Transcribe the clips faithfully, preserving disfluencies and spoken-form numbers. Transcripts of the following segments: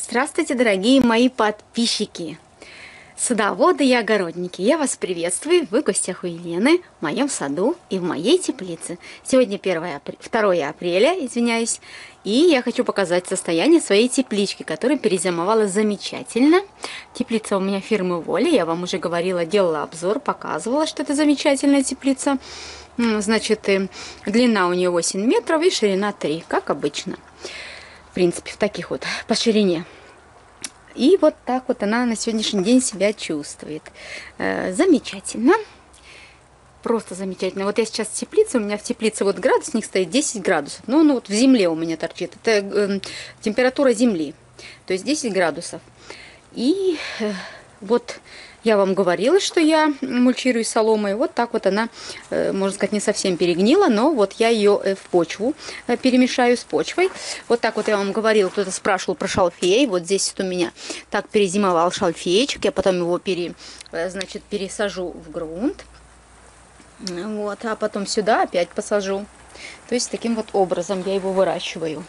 Здравствуйте, дорогие мои подписчики, садоводы и огородники. Я вас приветствую. Вы в гостях у Елены, в моем саду и в моей теплице. Сегодня второе апреля, извиняюсь, и я хочу показать состояние своей теплички, которая перезимовала замечательно. Теплица у меня фирмы Воля. Я вам уже говорила, делала обзор, показывала, что это замечательная теплица. Значит, длина у нее восемь метров и ширина три, как обычно. В принципе, в таких вот, по ширине. И вот так вот она на сегодняшний день себя чувствует. Э, замечательно. Просто замечательно. Вот я сейчас в теплице, у меня в теплице вот градусник стоит десять градусов. Ну, ну вот в земле у меня торчит. Это э, температура земли. То есть десять градусов. И э, вот я вам говорила, что я мульчирую соломой. Вот так вот она, э, можно сказать, не совсем перегнила, но вот я ее э, в почву э, перемешаю с почвой. Вот так вот я вам говорила, кто-то спрашивал про шалфей. Вот здесь вот у меня так перезимовал шалфейчик. Я потом его пере, э, значит, пересажу в грунт. Вот, а потом сюда опять посажу. То есть таким вот образом я его выращиваю.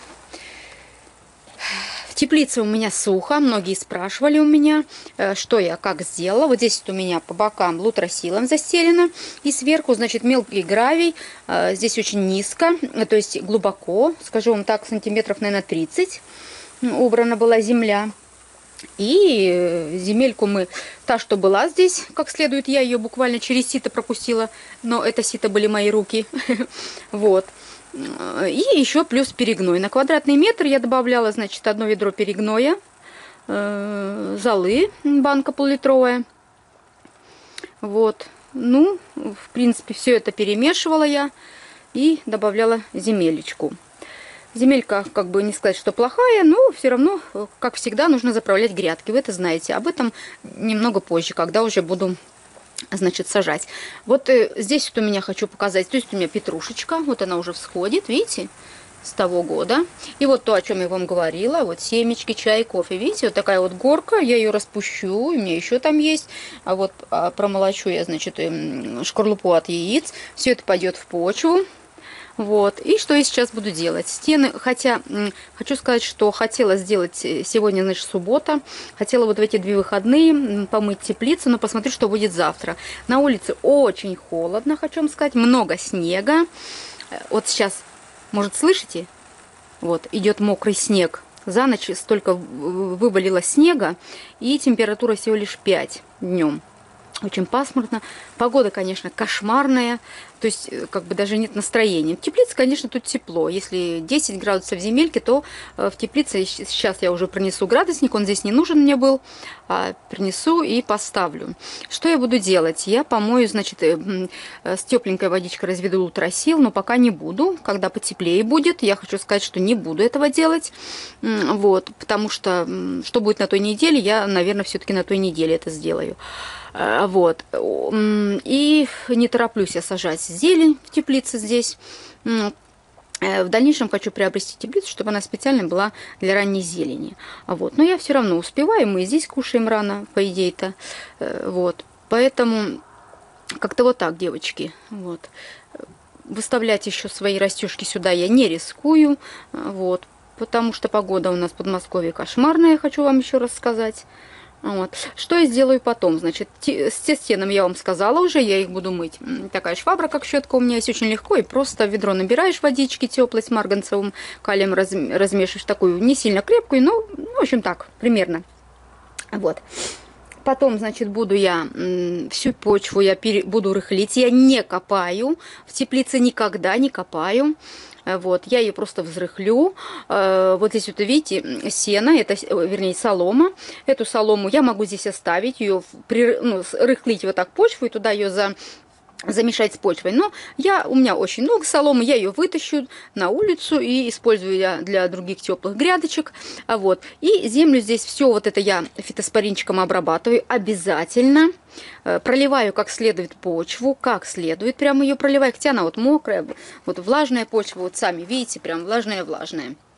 В теплице у меня сухо. Многие спрашивали у меня, что я как сделала. Вот здесь вот у меня по бокам лутросилом застелено. И сверху, значит, мелкий гравий. Здесь очень низко, то есть глубоко. Скажу вам так, сантиметров, наверное, тридцать. Убрана была земля. И земельку мы, та, что была здесь, как следует, я ее буквально через сито пропустила. Но это сито были мои руки. Вот. И еще плюс перегной. На квадратный метр я добавляла, значит, одно ведро перегноя, э, золы, банка пол-литровая. Вот. Ну, в принципе, все это перемешивала я и добавляла земелечку. Земелька, как бы не сказать, что плохая, но все равно, как всегда, нужно заправлять грядки. Вы это знаете. Об этом немного позже, когда уже буду, значит, сажать. Вот э, здесь вот у меня хочу показать, то есть у меня петрушечка, вот она уже всходит, видите, с того года. И вот то, о чем я вам говорила, вот семечки, чай, кофе, видите, вот такая вот горка, я ее распущу, у меня еще там есть, а вот а промолочу я, значит, шкарлупу от яиц, все это пойдет в почву. Вот, и что я сейчас буду делать? Стены, хотя, хочу сказать, что хотела сделать сегодня, значит, суббота, хотела вот в эти две выходные помыть теплицу, но посмотрю, что будет завтра. На улице очень холодно, хочу вам сказать, много снега. Вот сейчас, может, слышите? Вот, идет мокрый снег. За ночь столько вывалило снега, и температура всего лишь пять днем. Очень пасмурно. Погода, конечно, кошмарная. То есть, как бы даже нет настроения. В теплице, конечно, тут тепло. Если десять градусов в земельке, то в теплице, сейчас я уже принесу градусник, он здесь не нужен мне был. А принесу и поставлю. Что я буду делать? Я помою, значит, с тепленькой водичкой разведу лутросил, но пока не буду. Когда потеплее будет, я хочу сказать, что не буду этого делать. Вот, потому что, что будет на той неделе, я, наверное, все-таки на той неделе это сделаю. Вот. И не тороплюсь я сажать зелень в теплице здесь. В дальнейшем хочу приобрести теплицу, чтобы она специально была для ранней зелени. Вот. Но я все равно успеваю, мы и здесь кушаем рано, по идее-то. Вот. Поэтому как-то вот так, девочки. Вот. Выставлять еще свои растюшки сюда я не рискую. Вот. Потому что погода у нас в Подмосковье кошмарная, хочу вам еще раз сказать. Вот. Что я сделаю потом? Значит, с стенами я вам сказала уже, я их буду мыть. Такая швабра, как щетка у меня есть, очень легко. И просто в ведро набираешь водички теплой с марганцевым калием, раз, размешиваешь такую, не сильно крепкую, но, в общем, так, примерно. Вот. Потом, значит, буду я всю почву я пере, буду рыхлить. Я не копаю, в теплице никогда не копаю. Вот, я ее просто взрыхлю. Вот здесь вот видите сено, это, вернее, солома. Эту солому я могу здесь оставить, ее ну, рыхлить вот так почву и туда ее за замешать с почвой. Но я, у меня очень много соломы, я ее вытащу на улицу и использую я для других теплых грядочек. Вот. И землю здесь все вот это я фитоспоринчиком обрабатываю обязательно. Проливаю как следует почву, как следует, прям ее проливаю, хотя она вот мокрая, вот влажная почва, вот сами видите, прям влажная-влажная.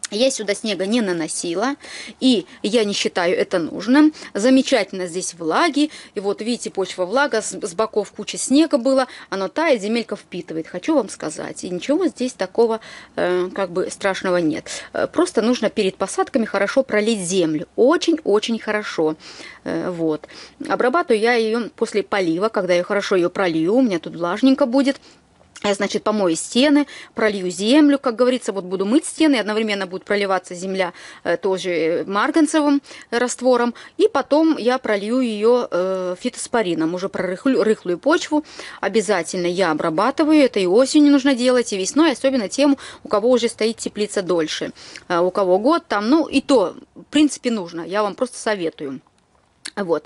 Я сюда снега не наносила, и я не считаю это нужным. Замечательно здесь влаги. И вот видите, почва влага, с, с боков куча снега было, оно тает, земелька впитывает, хочу вам сказать. И ничего здесь такого э, как бы страшного нет. Просто нужно перед посадками хорошо пролить землю. Очень-очень хорошо. Э, вот. Обрабатываю я ее после полива, когда я хорошо ее пролью, у меня тут влажненько будет. Я, значит, помою стены, пролью землю, как говорится, вот буду мыть стены, и одновременно будет проливаться земля э, тоже марганцевым раствором, и потом я пролью ее э, фитоспорином, уже прорыхлю рыхлую почву, обязательно я обрабатываю, это и осенью нужно делать, и весной, особенно тем, у кого уже стоит теплица дольше, э, у кого год там, ну и то, в принципе, нужно, я вам просто советую, вот.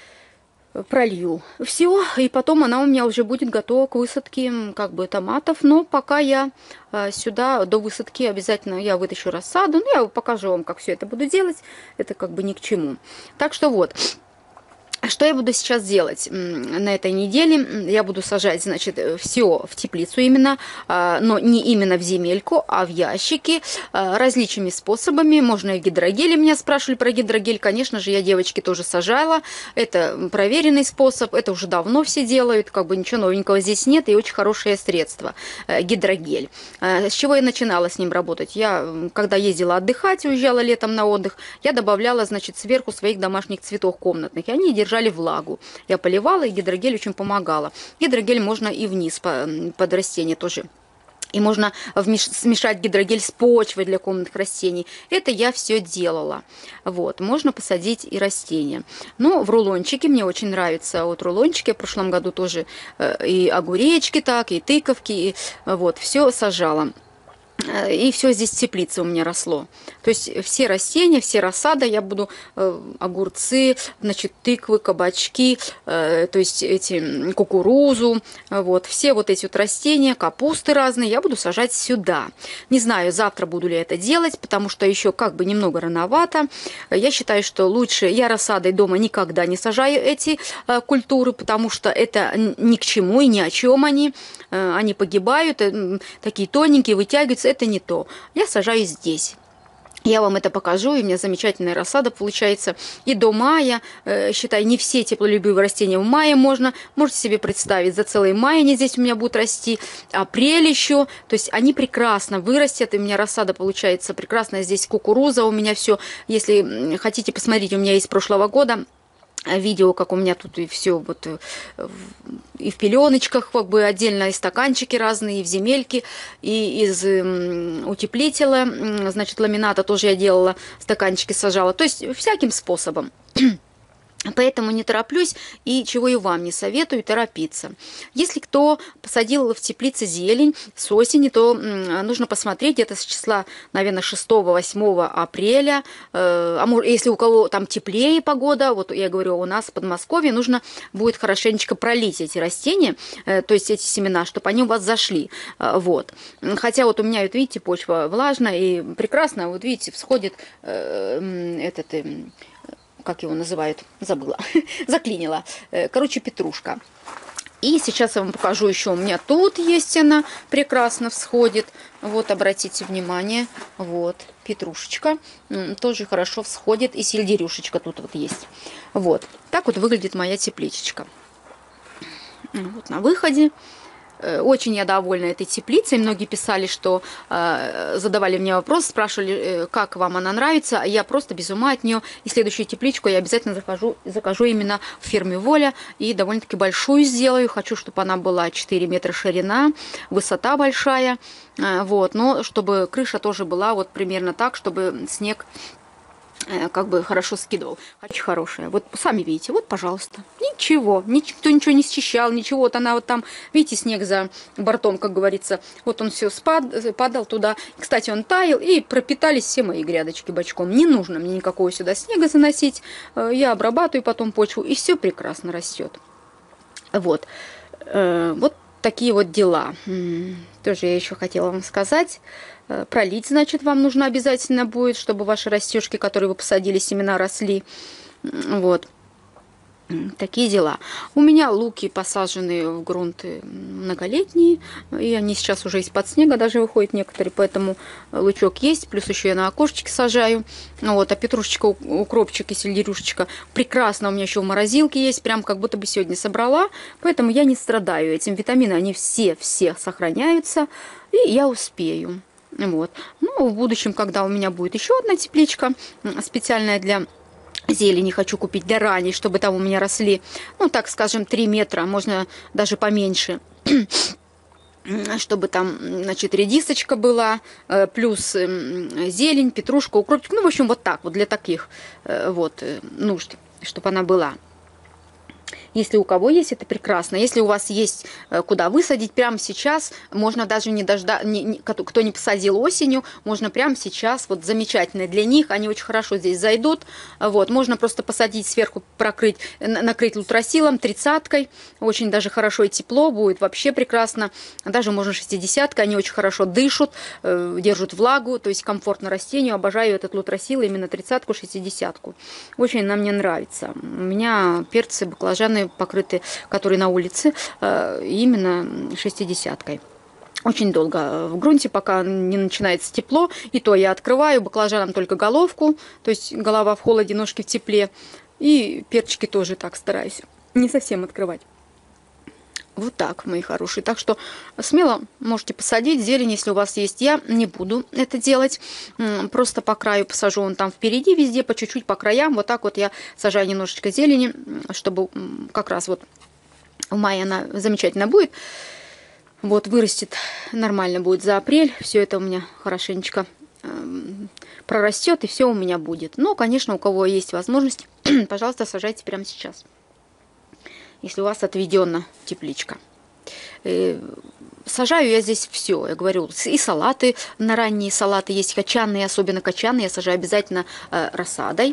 Пролью все, и потом она у меня уже будет готова к высадке как бы томатов, но пока я э, сюда до высадки обязательно я вытащу рассаду, ну я покажу вам, как все это буду делать, это как бы ни к чему. Так что вот. Что я буду сейчас делать на этой неделе? Я буду сажать, значит, все в теплицу именно, но не именно в земельку, а в ящики, различными способами. Можно и гидрогель, меня спрашивали про гидрогель. Конечно же, я, девочки, тоже сажала. Это проверенный способ, это уже давно все делают, как бы ничего новенького здесь нет, и очень хорошее средство, гидрогель. С чего я начинала с ним работать? Я, когда ездила отдыхать, уезжала летом на отдых, я добавляла, значит, сверху своих домашних цветов комнатных, и они держали влагу. Я поливала, и гидрогель очень помогала. Гидрогель можно и вниз под растение тоже. И можно смешать гидрогель с почвой для комнатных растений. Это я все делала. Вот. Можно посадить и растения. Но в рулончике мне очень нравится. Вот рулончики в прошлом году тоже и огуречки так, и тыковки. И, вот, все сажала. И все здесь в теплице у меня росло. То есть все растения, все рассады я буду, э, огурцы, значит, тыквы, кабачки, э, то есть эти кукурузу, вот, все вот эти вот растения, капусты разные я буду сажать сюда. Не знаю, завтра буду ли это делать, потому что еще как бы немного рановато. Я считаю, что лучше, я рассадой дома никогда не сажаю эти э, культуры, потому что это ни к чему и ни о чем они. Э, они погибают, э, такие тоненькие, вытягиваются. Это не то. Я сажаю здесь. Я вам это покажу, и у меня замечательная рассада получается. И до мая, э, считай, не все теплолюбивые растения в мае можно. Можете себе представить, за целый май они здесь у меня будут расти. Апрель еще. То есть они прекрасно вырастят. И у меня рассада получается прекрасная. Здесь кукуруза у меня все. Если хотите посмотреть, у меня есть с прошлого года видео, как у меня тут и все вот и в пеленочках, как бы отдельно и стаканчики разные, и в земельке, и из утеплителя, значит, ламината тоже я делала, стаканчики сажала, то есть всяким способом. Поэтому не тороплюсь, и чего и вам не советую торопиться. Если кто посадил в теплице зелень с осени, то нужно посмотреть где-то с числа, наверное, шестого-восьмого апреля. А если у кого там теплее погода, вот я говорю, у нас в Подмосковье нужно будет хорошенечко пролить эти растения, то есть эти семена, чтобы они у вас зашли. Вот. Хотя вот у меня, вот видите, почва влажная и прекрасно, вот видите, всходит этот... как его называют, забыла, заклинила. Короче, петрушка. И сейчас я вам покажу еще, у меня тут есть она, прекрасно всходит. Вот, обратите внимание, вот, петрушечка, тоже хорошо всходит. И сельдерюшечка тут вот есть. Вот, так вот выглядит моя тепличечка. Вот на выходе. Очень я довольна этой теплицей. Многие писали, что э, задавали мне вопрос, спрашивали, э, как вам она нравится. Я просто без ума от нее. И следующую тепличку я обязательно закажу, закажу именно в фирме Воля. И довольно-таки большую сделаю. Хочу, чтобы она была четыре метра ширина, высота большая. Э, вот. Но чтобы крыша тоже была вот примерно так, чтобы снег как бы хорошо скидывал. Очень хорошая. Вот сами видите, вот, пожалуйста. Ничего, никто ничего не счищал, ничего. Вот она вот там, видите, снег за бортом, как говорится. Вот он все спад, падал туда. Кстати, он таял, и пропитались все мои грядочки бочком. Не нужно мне никакого сюда снега заносить. Я обрабатываю потом почву, и все прекрасно растет. Вот. Вот такие вот дела. Тоже я еще хотела вам сказать. Пролить, значит, вам нужно обязательно будет, чтобы ваши растежки, которые вы посадили, семена росли. Вот. Такие дела. У меня луки посажены в грунт многолетние, и они сейчас уже из-под снега даже выходят некоторые, поэтому лучок есть, плюс еще я на окошечке сажаю. Вот, а петрушечка, укропчик и сельдерюшечка прекрасно у меня еще в морозилке есть, прям как будто бы сегодня собрала, поэтому я не страдаю этим. Витамины, они все-все сохраняются, и я успею. Вот. Ну, в будущем, когда у меня будет еще одна тепличка специальная для зелени, хочу купить для ранней, чтобы там у меня росли, ну, так скажем, три метра, можно даже поменьше, чтобы там, значит, редисочка была, плюс зелень, петрушка, укропчик, ну, в общем, вот так вот, для таких вот нужд, чтобы она была. Если у кого есть, это прекрасно. Если у вас есть куда высадить прямо сейчас, можно даже не дождаться, кто не посадил осенью, можно прямо сейчас, вот замечательно для них, они очень хорошо здесь зайдут. Вот, можно просто посадить сверху, прокрыть, накрыть лутросилом, тридцаткой, очень даже хорошо и тепло будет, вообще прекрасно. Даже можно шестидесяткой, они очень хорошо дышат, держат влагу, то есть комфортно растению. Обожаю этот лутросил, именно тридцатку, шестидесятку. Очень она мне нравится. У меня перцы, баклажаны покрыты, которые на улице, именно шестидесяткой. Очень долго в грунте, пока не начинается тепло, и то я открываю баклажанам только головку, то есть голова в холоде, ножки в тепле, и перчики тоже так стараюсь не совсем открывать. Вот так, мои хорошие. Так что смело можете посадить зелень, если у вас есть. Я не буду это делать. Просто по краю посажу вон там впереди, везде, по чуть-чуть по краям. Вот так вот я сажаю немножечко зелени, чтобы как раз вот в мае она замечательно будет. Вот, вырастет нормально будет за апрель. Все это у меня хорошенечко прорастет, и все у меня будет. Но, конечно, у кого есть возможность, пожалуйста, сажайте прямо сейчас, если у вас отведена тепличка. Сажаю я здесь все, я говорю, и салаты, на ранние салаты есть качанные, особенно качанные, я сажаю обязательно э, рассадой.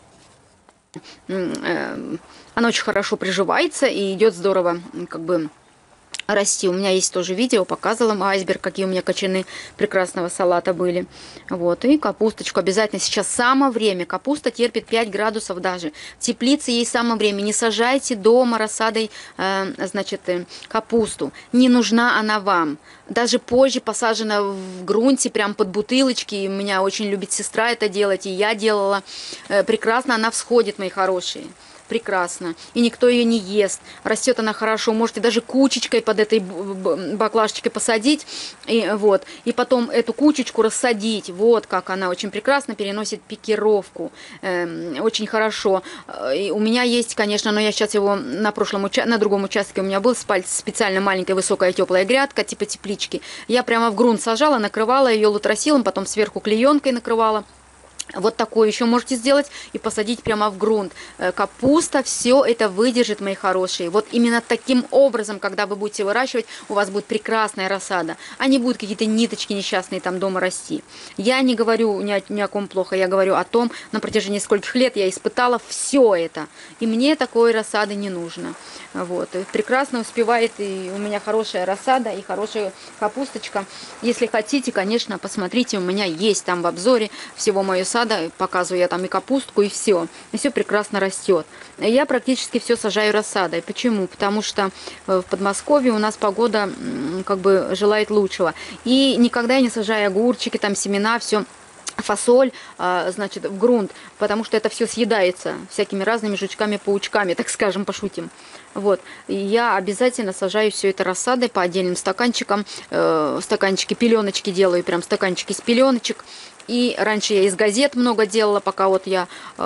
Э, она очень хорошо приживается и идет здорово, как бы, расти. У меня есть тоже видео, показывала вам айсберг, какие у меня кочаны прекрасного салата были. Вот, и капусточку обязательно. Сейчас самое время. Капуста терпит пять градусов даже. В теплице ей самое время. Не сажайте дома рассадой, э, значит, э, капусту. Не нужна она вам. Даже позже посажена в грунте, прям под бутылочки. У меня очень любит сестра это делать, и я делала. Э, прекрасно она всходит, мои хорошие. Прекрасно. И никто ее не ест. Растет она хорошо. Можете даже кучечкой под этой баклажечкой посадить. И, вот. И потом эту кучечку рассадить. Вот как она очень прекрасно переносит пикировку. Эм, очень хорошо. И у меня есть, конечно, но я сейчас его на прошлом уча... на другом участке у меня был специально маленькая высокая теплая грядка, типа теплички. Я прямо в грунт сажала, накрывала ее лутросилом, потом сверху клеенкой накрывала. Вот такое еще можете сделать и посадить прямо в грунт. Капуста, все это выдержит, мои хорошие. Вот именно таким образом, когда вы будете выращивать, у вас будет прекрасная рассада. А не будут какие-то ниточки несчастные там дома расти. Я не говорю ни о, ни о ком плохо, я говорю о том, на протяжении скольких лет я испытала все это. И мне такой рассады не нужно. Вот. И прекрасно успевает, и у меня хорошая рассада, и хорошая капусточка. Если хотите, конечно, посмотрите, у меня есть там в обзоре всего моего сада, показываю я там и капустку, и все. И все прекрасно растет. Я практически все сажаю рассадой. Почему? Потому что в Подмосковье у нас погода как бы желает лучшего. И никогда я не сажаю огурчики, там семена, все. Фасоль, значит, в грунт, потому что это все съедается всякими разными жучками-паучками, так скажем, пошутим. Вот. И я обязательно сажаю все это рассадой по отдельным стаканчикам. Э, стаканчики, пеленочки делаю, прям стаканчики из пеленочек. И раньше я из газет много делала, пока вот я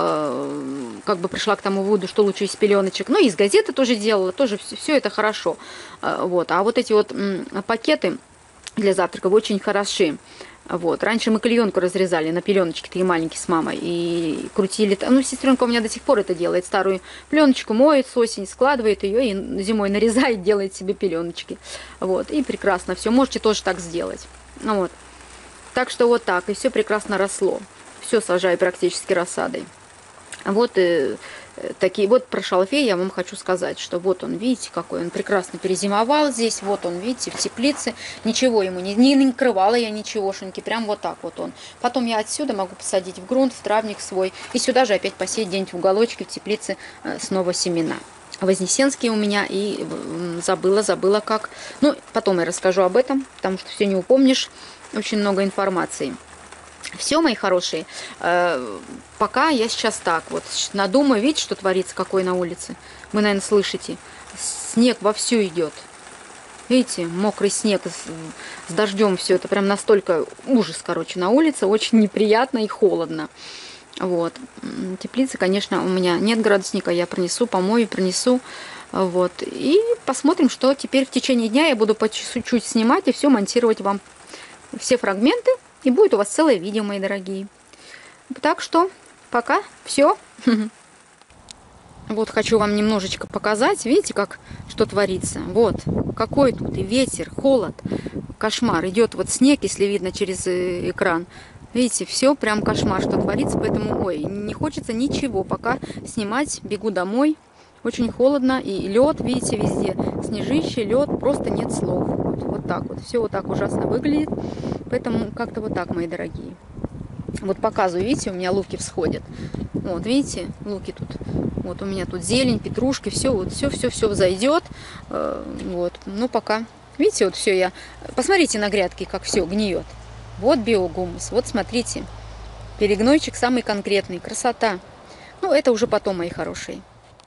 э, как бы пришла к тому выводу, что лучше из пеленочек. Ну, и из газеты тоже делала, тоже все, все это хорошо. Э, вот. А вот эти вот м, пакеты для завтрака очень хороши. Вот. Раньше мы клеенку разрезали на пеленочки, такие маленькие с мамой, и крутили. Ну, сестренка у меня до сих пор это делает. Старую пленочку моет с осени, складывает ее и зимой нарезает, делает себе пеленочки. Вот. И прекрасно все. Можете тоже так сделать. Вот. Так что вот так. И все прекрасно росло. Все сажаю практически рассадой. Вот. И такие. Вот про шалфей я вам хочу сказать, что вот он, видите, какой он прекрасно перезимовал здесь. Вот он, видите, в теплице. Ничего ему не, не накрывала я ничегошеньки. Прям вот так вот он. Потом я отсюда могу посадить в грунт, в травник свой. И сюда же опять посеять где-нибудь в уголочке, в теплице снова семена. Вознесенские у меня, и забыла, забыла как. Ну, потом я расскажу об этом, потому что все не упомнишь. Очень много информации. Все, мои хорошие, э, пока я сейчас так вот надумаю. Видите, что творится, какой на улице? Вы, наверное, слышите. Снег вовсю идет. Видите, мокрый снег с, с дождем, все это прям настолько ужас, короче, на улице. Очень неприятно и холодно. Вот. Теплицы, конечно, у меня нет градусника. Я принесу, помою, принесу. Вот. И посмотрим, что теперь в течение дня я буду по чуть-чуть снимать и все монтировать вам. Все фрагменты. И будет у вас целое видео, мои дорогие. Так что, пока все. Вот хочу вам немножечко показать. Видите, как что творится. Вот, какой тут и ветер, холод, кошмар. Идет вот снег, если видно через экран. Видите, все прям кошмар, что творится. Поэтому, ой, не хочется ничего пока снимать. Бегу домой. Очень холодно. И лед, видите, везде. Снежище, лед. Просто нет слов. Вот, вот так вот. Все вот так ужасно выглядит. Поэтому как-то вот так, мои дорогие. Вот показываю, видите, у меня луки всходят. Вот, видите, луки тут. Вот у меня тут зелень, петрушки, все, вот, все, все, все взойдет. Вот, ну пока. Видите, вот все я... Посмотрите на грядки, как все гниет. Вот биогумус, вот смотрите. Перегнойчик самый конкретный, красота. Ну, это уже потом, мои хорошие.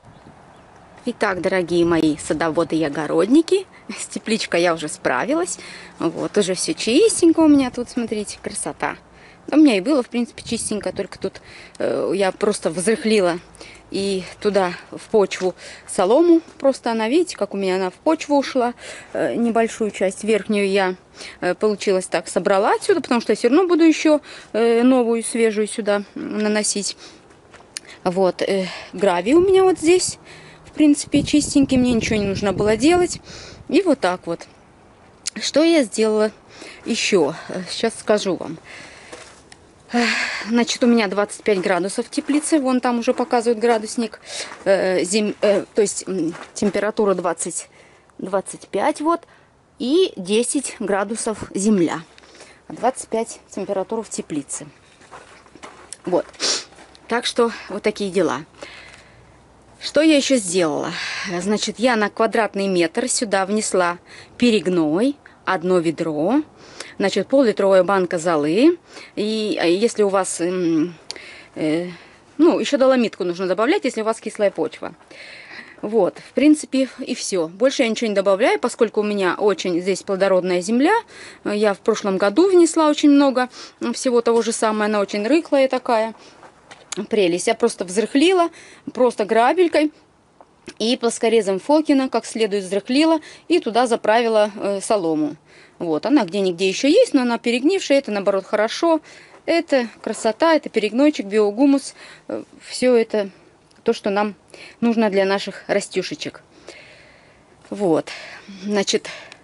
Итак, дорогие мои садоводы и огородники, с тепличкой я уже справилась. Вот, уже все чистенько у меня тут, смотрите, красота. У меня и было, в принципе, чистенько, только тут э, я просто взрыхлила и туда в почву солому. Просто она, видите, как у меня она в почву ушла. Э, небольшую часть верхнюю я, э, получилось так, собрала отсюда, потому что я все равно буду еще э, новую, свежую сюда наносить. Вот, э, гравий у меня вот здесь. В принципе, чистенький, мне ничего не нужно было делать. И вот так вот. Что я сделала еще? Сейчас скажу вам. Значит, у меня двадцать пять градусов в теплице. Вон там уже показывает градусник. Зим... То есть температура двадцать, двадцать пять вот. И десять градусов земля. двадцать пять температура в теплице. Вот. Так что вот такие дела. Что я еще сделала? Значит, я на квадратный метр сюда внесла перегной, одно ведро, значит, пол-литровая банка золы. И если у вас, э, э, ну, еще доломитку нужно добавлять, если у вас кислая почва. Вот, в принципе, и все. Больше я ничего не добавляю, поскольку у меня очень здесь плодородная земля. Я в прошлом году внесла очень много всего того же самого, она очень рыхлая такая. Прелесть. Я просто взрыхлила, просто грабелькой и плоскорезом Фокина как следует взрыхлила и туда заправила э, солому. Вот, она где-нигде еще есть, но она перегнившая, это наоборот хорошо. Это красота, это перегнойчик, биогумус, э, все это то, что нам нужно для наших растюшечек. Вот, значит,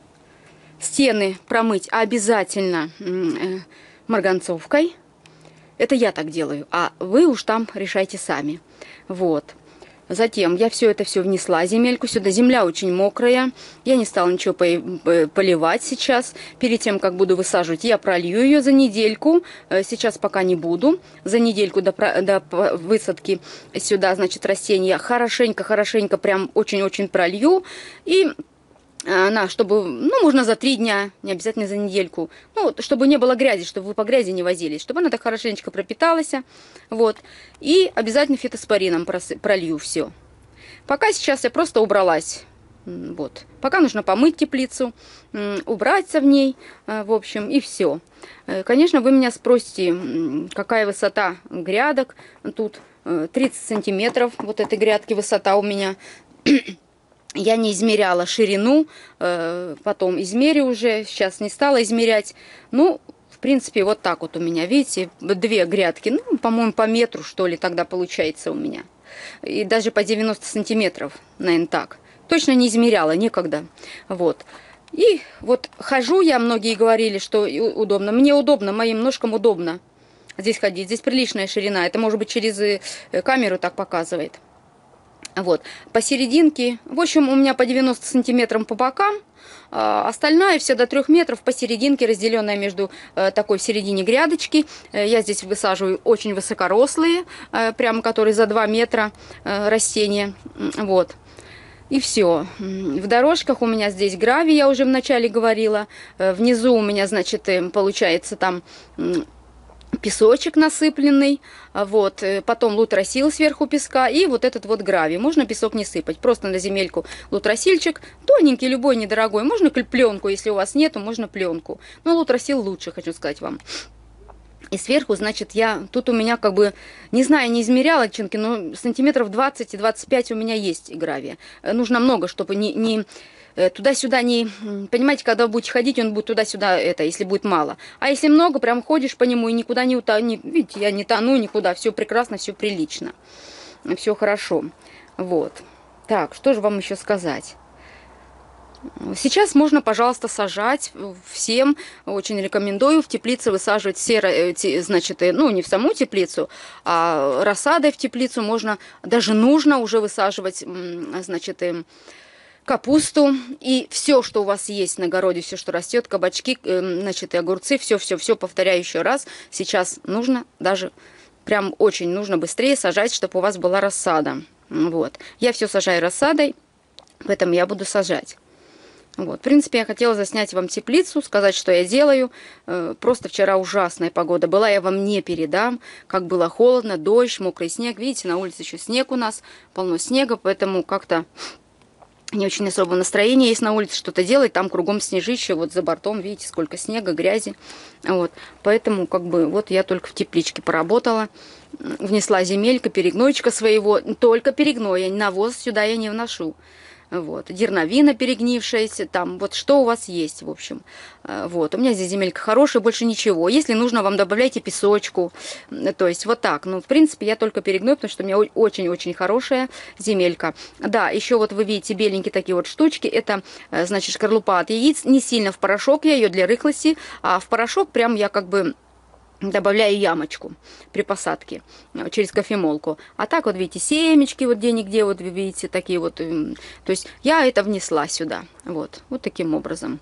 стены промыть обязательно э, марганцовкой. Это я так делаю, а вы уж там решайте сами. Вот. Затем я все это все внесла, земельку сюда. Земля очень мокрая. Я не стала ничего поливать сейчас. Перед тем, как буду высаживать, я пролью ее за недельку. Сейчас пока не буду. За недельку до, до высадки сюда, значит, растения хорошенько-хорошенько прям очень-очень пролью. И... Она, чтобы, ну, можно за три дня, не обязательно за недельку. Ну, чтобы не было грязи, чтобы вы по грязи не возились. Чтобы она так хорошенечко пропиталась. Вот. И обязательно фитоспорином пролью все. Пока сейчас я просто убралась. Вот. Пока нужно помыть теплицу, убраться в ней, в общем, и все. Конечно, вы меня спросите, какая высота грядок. Тут тридцать сантиметров вот этой грядки высота у меня. Я не измеряла ширину, потом измерю уже, сейчас не стала измерять. Ну, в принципе, вот так вот у меня, видите, две грядки, ну, по-моему, по метру, что ли, тогда получается у меня. И даже по девяносто сантиметров, наверное, так. Точно не измеряла, некогда. Вот. И вот хожу я, многие говорили, что удобно. Мне удобно, моим ножкам удобно здесь ходить. Здесь приличная ширина, это, может быть, через камеру так показывает. Вот, посерединке, в общем, у меня по девяноста сантиметрам по бокам, а остальная вся до трёх метров посерединке, разделенная между э, такой в середине грядочки. Э, я здесь высаживаю очень высокорослые, э, прямо которые за два метра э, растения. Вот. И все. В дорожках у меня здесь гравий, я уже вначале говорила. Э, внизу у меня, значит, э, получается там... песочек насыпленный, вот, потом лутросил сверху песка и вот этот вот гравий. Можно песок не сыпать, просто на земельку лутросильчик, тоненький, любой, недорогой. Можно пленку, если у вас нету, можно пленку. Но лутросил лучше, хочу сказать вам. И сверху, значит, я, тут у меня как бы, не знаю, не измеряла, чинки, но сантиметров двадцать и двадцать пять у меня есть гравия. Нужно много, чтобы не... не туда-сюда не... Понимаете, когда будете ходить, он будет туда-сюда, это, если будет мало. А если много, прям ходишь по нему и никуда не утонешь. Видите, я не тону никуда, все прекрасно, все прилично. Все хорошо. Вот. Так, что же вам еще сказать? Сейчас можно, пожалуйста, сажать. Всем очень рекомендую в теплице высаживать все, значит, ну, не в саму теплицу, а рассадой в теплицу можно, даже нужно уже высаживать, значит, капусту и все, что у вас есть на огороде, все, что растет, кабачки, значит, и огурцы, все-все-все, повторяю еще раз, сейчас нужно даже, прям очень нужно быстрее сажать, чтобы у вас была рассада. Вот. Я все сажаю рассадой, поэтому я буду сажать. Вот. В принципе, я хотела заснять вам теплицу, сказать, что я делаю. Просто вчера ужасная погода была, я вам не передам, как было холодно, дождь, мокрый снег. Видите, на улице еще снег у нас, полно снега, поэтому как-то... не очень особо настроение есть на улице что-то делать, там кругом снежище, вот за бортом, видите, сколько снега, грязи. Вот. Поэтому, как бы, вот я только в тепличке поработала, внесла земелька, перегнойчика своего, только перегной, навоз сюда я не вношу. Вот. Дерновина перегнившаяся, там, вот что у вас есть, в общем. Вот. У меня здесь земелька хорошая, больше ничего. Если нужно, вам добавляйте песочку. То есть вот так. Ну, в принципе, я только перегною, потому что у меня очень-очень хорошая земелька. Да, еще вот вы видите беленькие такие вот штучки. Это, значит, шкарлупа от яиц. Не сильно в порошок я ее для рыхлости, а в порошок прям я как бы... добавляю ямочку при посадке через кофемолку. А так вот видите, семечки вот где-нигде, вот вы видите, такие вот. То есть я это внесла сюда. Вот, вот таким образом.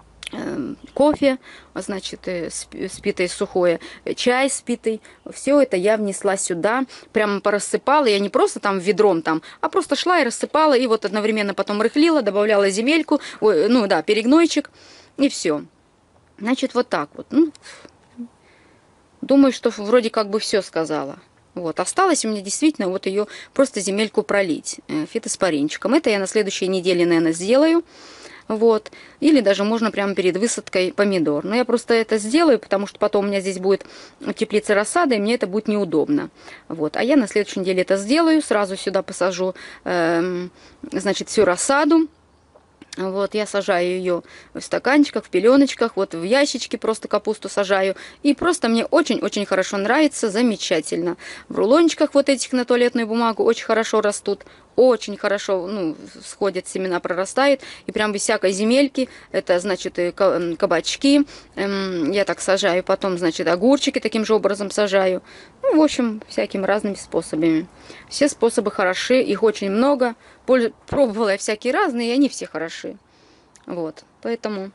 Кофе, значит, спитое сухое, чай спитый. Все это я внесла сюда. Прямо порассыпала. Я не просто там ведром там, а просто шла и рассыпала. И вот одновременно потом рыхлила, добавляла земельку. Ой, ну да, перегнойчик. И все. Значит, вот так вот. Ну, думаю, что вроде как бы все сказала. Вот. Осталось у меня действительно вот ее просто земельку пролить фитоспоринчиком. Это я на следующей неделе, наверное, сделаю. Вот. Или даже можно прямо перед высадкой помидор. Но я просто это сделаю, потому что потом у меня здесь будет теплица рассады, и мне это будет неудобно. Вот. А я на следующей неделе это сделаю. Сразу сюда посажу, э, значит, всю рассаду. Вот, я сажаю ее в стаканчиках, в пеленочках, вот в ящичке просто капусту сажаю. И просто мне очень-очень хорошо нравится, замечательно. В рулончиках вот этих на туалетную бумагу очень хорошо растут. Очень хорошо, ну, сходят, семена прорастают. И прям без всякой земельки. Это, значит, и кабачки. Эм, я так сажаю. Потом, значит, огурчики таким же образом сажаю. Ну, в общем, всякими разными способами. Все способы хороши, их очень много. Пробовала я всякие разные, и они все хороши. Вот, поэтому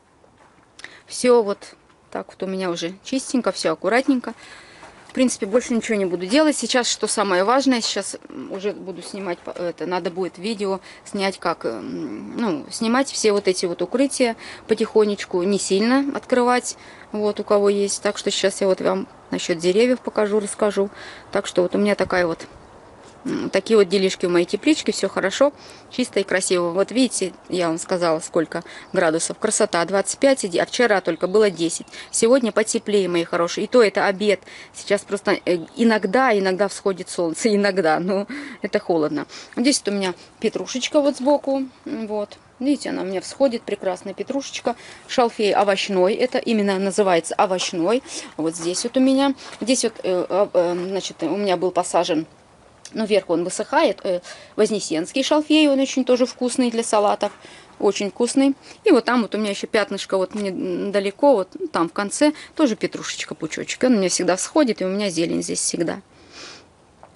все вот так вот у меня уже чистенько, все аккуратненько. В принципе, больше ничего не буду делать. Сейчас, что самое важное, сейчас уже буду снимать, это надо будет видео снять, как, ну, снимать все вот эти вот укрытия потихонечку, не сильно открывать, вот, у кого есть. Так что сейчас я вот вам насчет деревьев покажу, расскажу. Так что вот у меня такая вот, такие вот делишки в моей тепличке, все хорошо, чисто и красиво. Вот видите, я вам сказала, сколько градусов. Красота, двадцать пять, а вчера только было десять. Сегодня потеплее, мои хорошие. И то это обед. Сейчас просто иногда, иногда всходит солнце, иногда, но это холодно. Здесь вот у меня петрушечка вот сбоку, вот. Видите, она у меня всходит, прекрасная петрушечка. Шалфей овощной, это именно называется овощной. Вот здесь вот у меня, здесь вот, значит, у меня был посажен, ну, вверху он высыхает. Вознесенский шалфей, он очень тоже вкусный для салатов. Очень вкусный. И вот там вот у меня еще пятнышко вот недалеко, вот там в конце, тоже петрушечка, пучочек. Он у меня всегда всходит, и у меня зелень здесь всегда.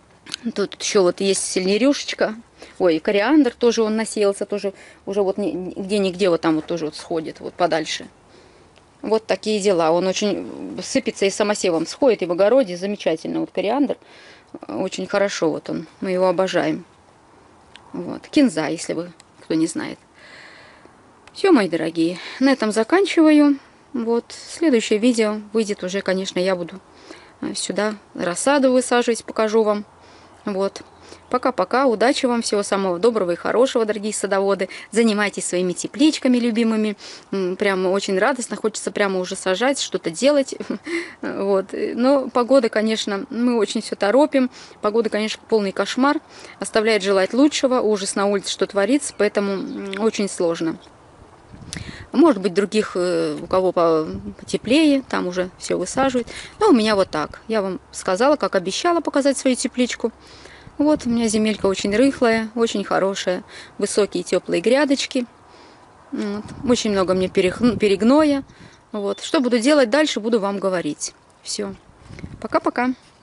Тут еще вот есть сельдерюшечка. Ой, кориандр тоже он насеялся, тоже уже вот где-нигде вот там вот тоже вот сходит, вот подальше. Вот такие дела. Он очень сыпется и самосевом сходит, и в огороде замечательно. Вот кориандр очень хорошо, вот он, мы его обожаем. Вот, кинза, если вы, кто не знает. Все, мои дорогие, на этом заканчиваю. Вот, следующее видео выйдет уже, конечно, я буду сюда рассаду высаживать, покажу вам. Вот. Пока-пока, удачи вам, всего самого доброго и хорошего, дорогие садоводы. Занимайтесь своими тепличками любимыми. Прямо очень радостно, хочется прямо уже сажать, что-то делать. Вот. Но погода, конечно, мы очень все торопим. Погода, конечно, полный кошмар. Оставляет желать лучшего. Ужас на улице, что творится, поэтому очень сложно. Может быть, других, у кого потеплее, там уже все высаживают. Но у меня вот так. Я вам сказала, как обещала показать свою тепличку. Вот у меня земелька очень рыхлая, очень хорошая. Высокие теплые грядочки. Вот. Очень много мне перегноя. Вот. Что буду делать дальше, буду вам говорить. Все. Пока-пока.